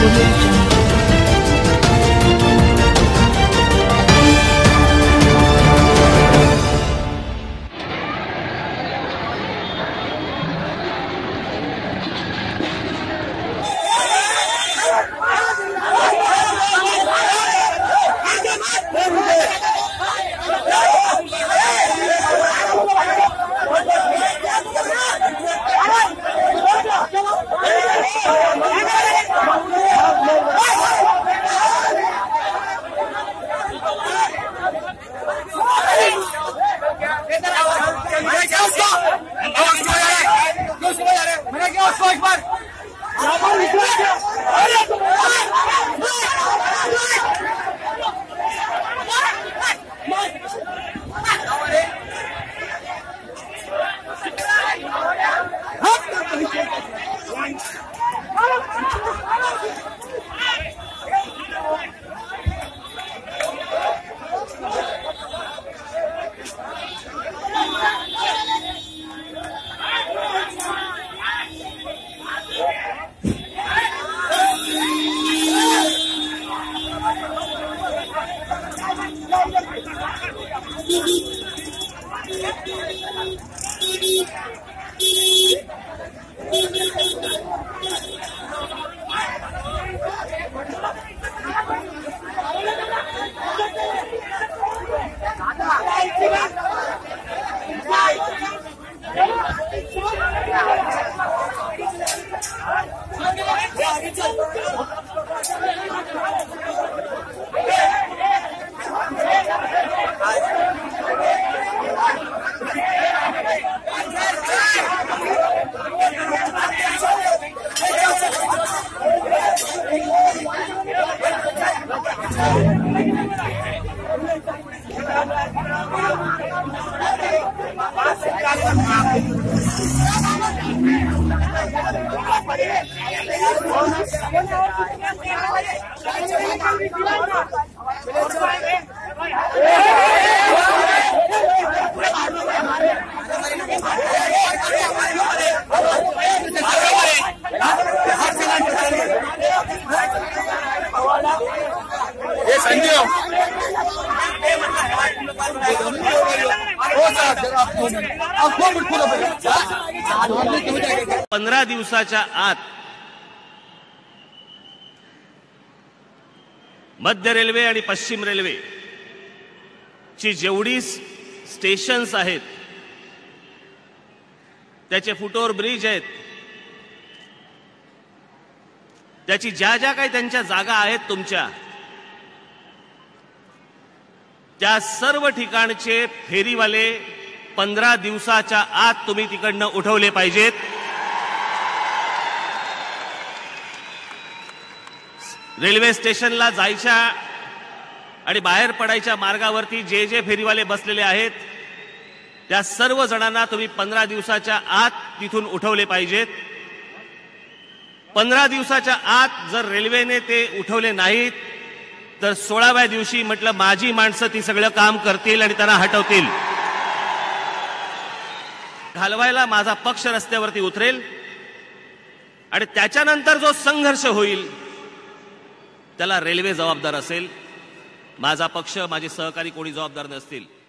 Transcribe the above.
पंधरा दिवसाच्या आत मध्य रेल्वे आणि पश्चिम रेल्वे ची जेवढी स्टेशन्स आहेत, त्याचे फुटओव्हर ब्रिज आहेत, त्याची ज्या ज्या काही त्यांच्या जागा आहेत तुमच्या, त्या सर्व ठिकाणचे फेरीवाले 15 दिवसाच्या आत तुम्ही तिकडनं उठवले पाहिजेत. रेल्वे स्टेशनला जायच्या आणि बाहेर पडायच्या मार्गावरती जे जे फेरीवाले बसलेले आहेत, त्या सर्व जणांना तुम्ही 15 दिवसाच्या आत तिथून उठवले पाहिजेत. 15 दिवसाच्या आत जर रेल्वेने ते उठवले नाहीत तर 16व्या दिवशी म्हटलं माझी माणसं ती सगळं काम करतील आणि त्यांना हटवतील. घालवायला माझा पक्ष रस्त्यावरती उतरेल आणि त्याच्यानंतर जो संघर्ष होईल त्याला रेल्वे जबाबदार असेल. माझा पक्ष, माझे सहकारी कोणी जबाबदार नसतील.